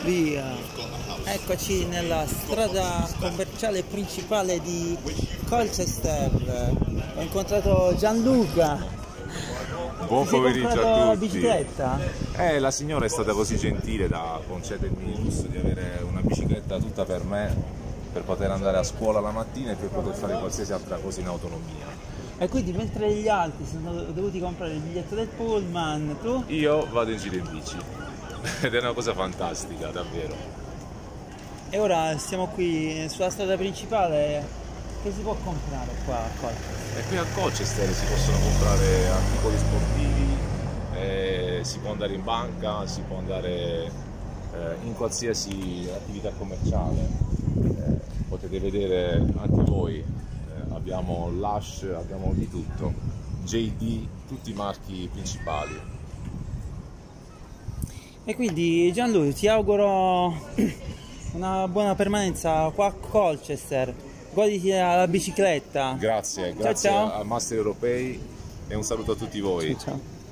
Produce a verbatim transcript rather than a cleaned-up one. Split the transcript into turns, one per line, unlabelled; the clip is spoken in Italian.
Via. Eccoci nella strada commerciale principale di Colchester. Ho incontrato Gianluca.
Buon
Ti sei
pomeriggio
comprato
a
la
tutti.
bicicletta?
Eh, la signora è stata così gentile da concedermi il lusso di avere una bicicletta tutta per me, per poter andare a scuola la mattina e per poter fare qualsiasi altra cosa in autonomia.
E quindi mentre gli altri sono dovuti comprare il biglietto del pullman, tu?
Io vado in giro in bici ed è una cosa fantastica, davvero.
E ora siamo qui sulla strada principale. Che si può comprare qua a Colchester?
E qui a Colchester si possono comprare articoli sportivi, eh, si può andare in banca, si può andare eh, in qualsiasi attività commerciale. Eh, potete vedere anche voi, eh, abbiamo Lush, abbiamo di tutto, J D, tutti i marchi principali.
E quindi Gianluca, ti auguro una buona permanenza qua a Colchester. Goditi la bicicletta.
Grazie, grazie
ciao, ciao.
a Master Europei e un saluto a tutti voi.
Ciao, ciao.